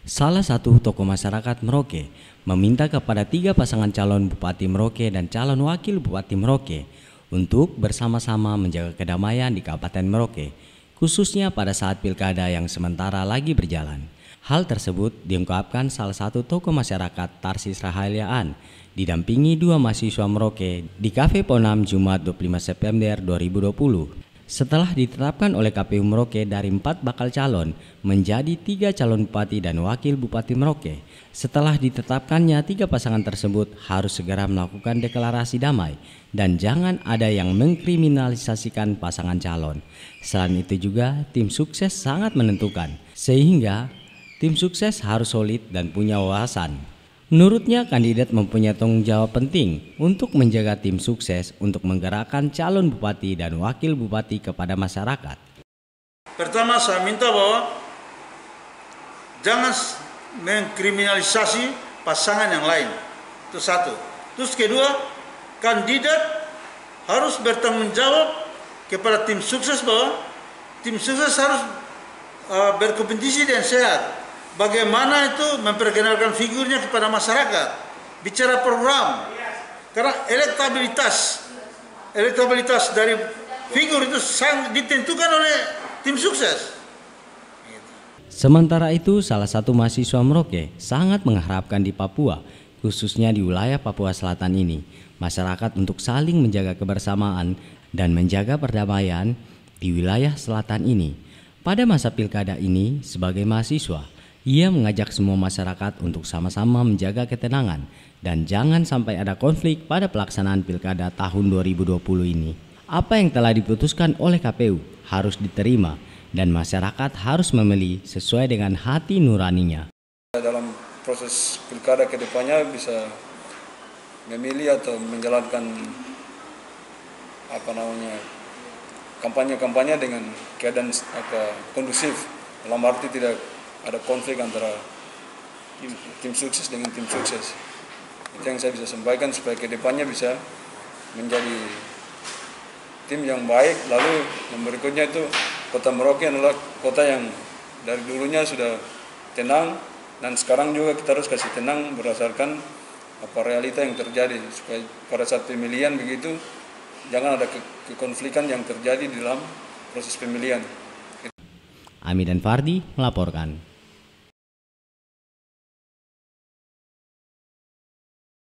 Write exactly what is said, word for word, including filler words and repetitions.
Salah satu tokoh masyarakat Merauke meminta kepada tiga pasangan calon Bupati Merauke dan calon Wakil Bupati Merauke untuk bersama-sama menjaga kedamaian di Kabupaten Merauke, khususnya pada saat pilkada yang sementara lagi berjalan. Hal tersebut diungkapkan salah satu tokoh masyarakat Tarsis Rahaliaan didampingi dua mahasiswa Merauke di Cafe Ponam Jumat dua puluh lima September dua ribu dua puluh. Setelah ditetapkan oleh K P U Merauke dari empat bakal calon menjadi tiga calon bupati dan wakil bupati Merauke. Setelah ditetapkannya tiga pasangan tersebut harus segera melakukan deklarasi damai dan jangan ada yang mengkriminalisasikan pasangan calon. Selain itu juga tim sukses sangat menentukan, sehingga tim sukses harus solid dan punya wawasan. Menurutnya, kandidat mempunyai tanggung jawab penting untuk menjaga tim sukses untuk menggerakkan calon bupati dan wakil bupati kepada masyarakat. Pertama, saya minta bahwa jangan mengkriminalisasi pasangan yang lain. Itu satu. Terus kedua, kandidat harus bertanggung jawab kepada tim sukses bahwa tim sukses harus uh, berkompetisi dan sehat. Bagaimana itu memperkenalkan figurnya kepada masyarakat, bicara program, karena elektabilitas, elektabilitas dari figur itu sangat ditentukan oleh tim sukses. Sementara itu, salah satu mahasiswa Merauke sangat mengharapkan di Papua, khususnya di wilayah Papua Selatan ini, masyarakat untuk saling menjaga kebersamaan dan menjaga perdamaian di wilayah selatan ini. Pada masa pilkada ini, sebagai mahasiswa, ia mengajak semua masyarakat untuk sama-sama menjaga ketenangan dan jangan sampai ada konflik pada pelaksanaan pilkada tahun dua ribu dua puluh ini. Apa yang telah diputuskan oleh K P U harus diterima dan masyarakat harus memilih sesuai dengan hati nuraninya. Dalam proses pilkada ke depannya bisa memilih atau menjalankan apa namanya kampanye-kampanye dengan keadaan apa, kondusif, dalam arti tidak ada konflik antara tim, tim sukses dengan tim sukses. Itu yang saya bisa sampaikan supaya ke depannya bisa menjadi tim yang baik. Lalu yang berikutnya itu Kota Merauke adalah kota yang dari dulunya sudah tenang dan sekarang juga kita harus kasih tenang berdasarkan apa realita yang terjadi supaya pada saat pemilihan begitu jangan ada ke- kekonflikan yang terjadi di dalam proses pemilihan. Ami dan Fardi melaporkan.